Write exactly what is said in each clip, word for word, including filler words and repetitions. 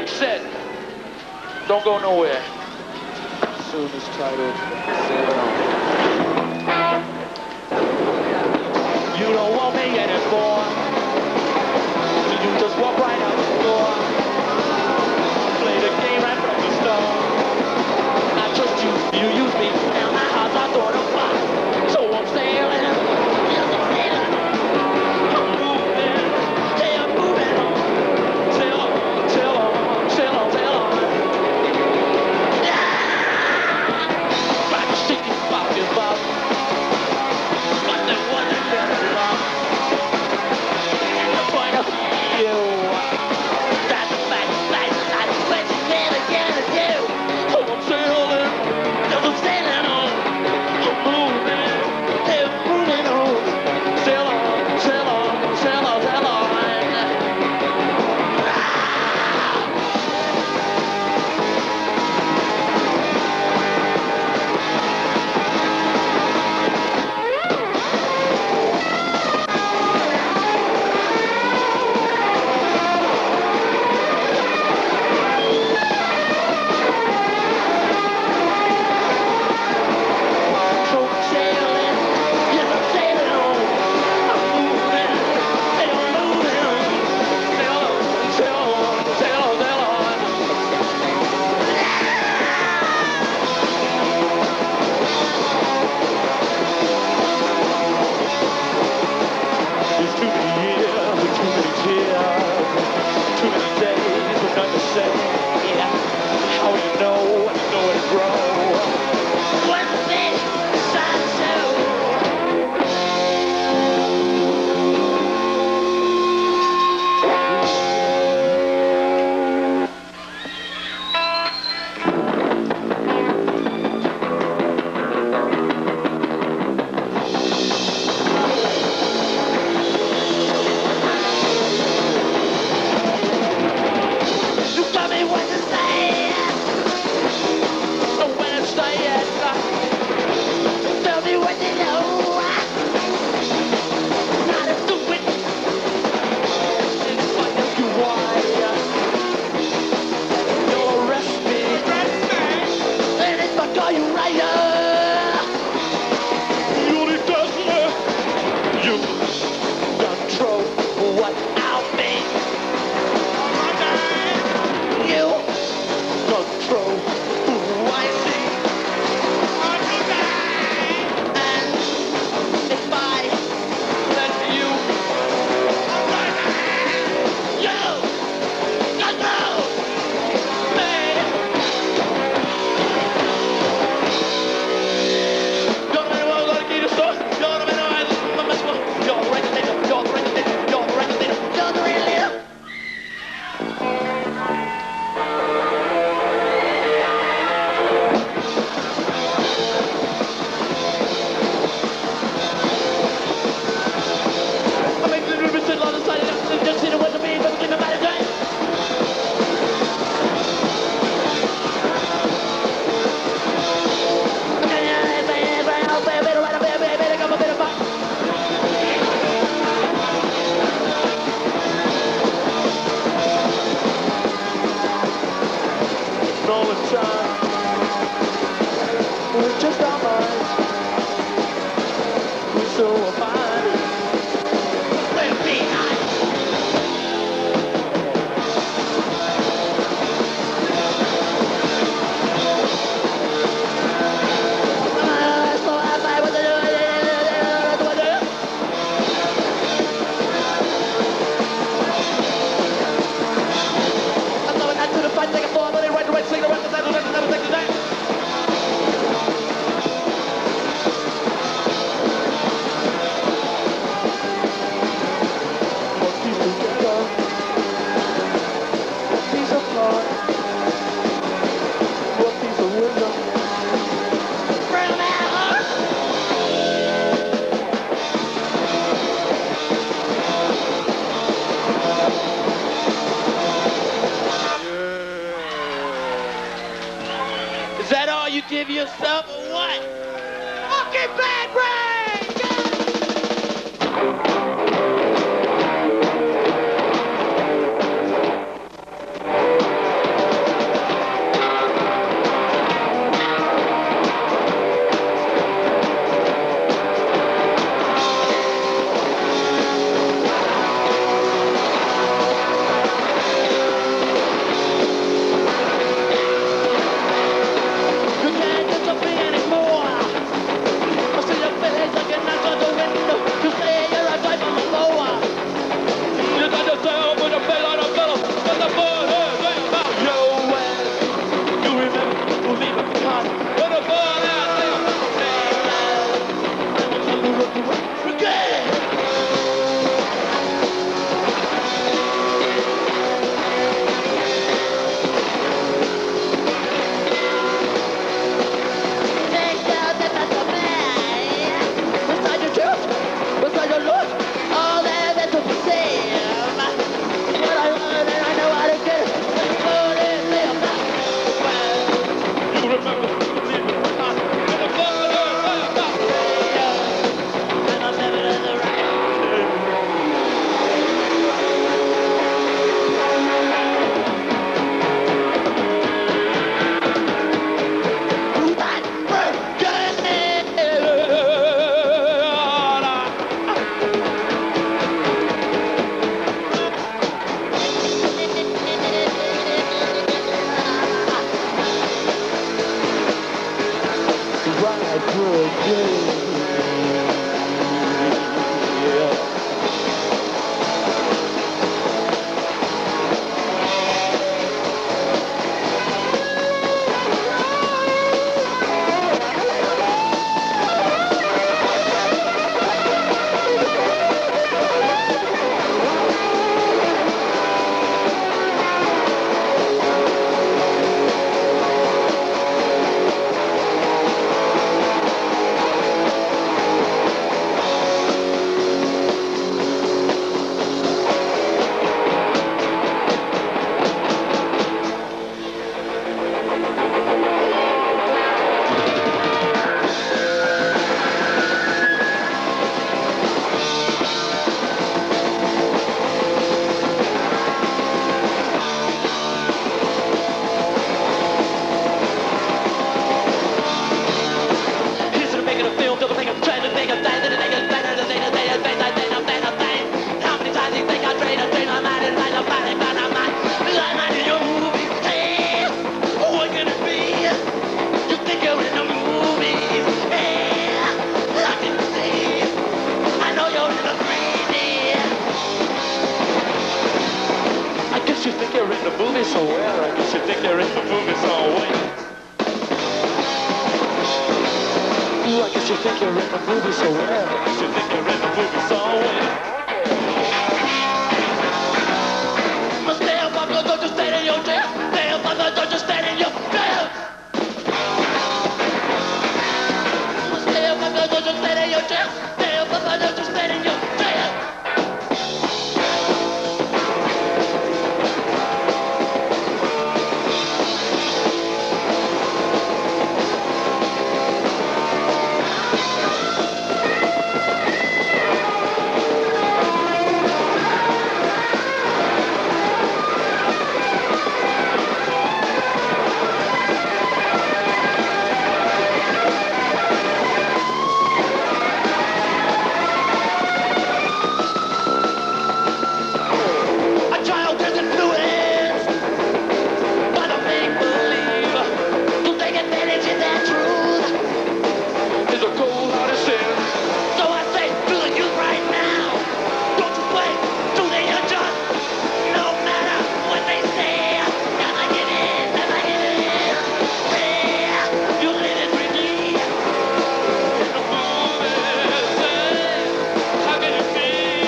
set. Don't go nowhere. Soon as titled Sail On. You don't want me anymore. You just walk right out the door. Play the game right from the start. I trust you, you use me, and my heart's not torn apart. So I'm sailing. Yes, I'm sailing. I'm moving. Yeah, I'm moving on. Sail on, sail on, sail on, sail on. Yeah! Like a sticky pocket bop. But there wasn't better love. And the point of view. That's the fact, that's the fact, that's the man again to do. So I'm sailing. Yes, I'm sailing on. I'm moving. Yeah, I'm moving on. Sail on, sail on, sail on, sail on. So I'm sailing. Yes, I'm sailing on. I'm moving. Yeah, I'm moving on. Sail on, sail on, sail on, sail on. There's too many years and too many tears, too many days with nothing to say. Yeah, how do you know when you know it grow? What's the fish inside the soul? You tell me what to say, and when to say it. Tell me what to know. Not to do it. If I ask you why, you'll arrest me. And if I call you liar, you'll be done. You control what I'll be. You control who I see. And if I let you, you control me. You're the man who won't let me to start. You're the man who has my mess. You're the regulator. You're the regulator. You're the regulator. You're the regulator. I make the little bit of the side of the just see the way to me, but give me my time. All the time, we're just our minds. We're so fine. We're behind. So I fight with the I'm going out to the fight, take a fall, but they right to right, sing the rest of the time, never take the time. One piece together, one piece apart, one piece of wisdom. Bring 'em out. Is that all you give yourself or what? Fucking bad brain! you think you're in the movie so well. I guess you think you're in the movie so well. Ooh, I guess you think you're in the movie so well. I guess you think you're in the movie so well. But stay up, Pablo, don't you stay in your jail. Stay up, Pablo, don't you stay in your jail. But stay up, Pablo, don't you stay in your jail. Stay up, Pablo, don't you stay in your jail.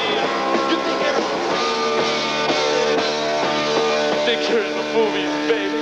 You're in the movies, baby.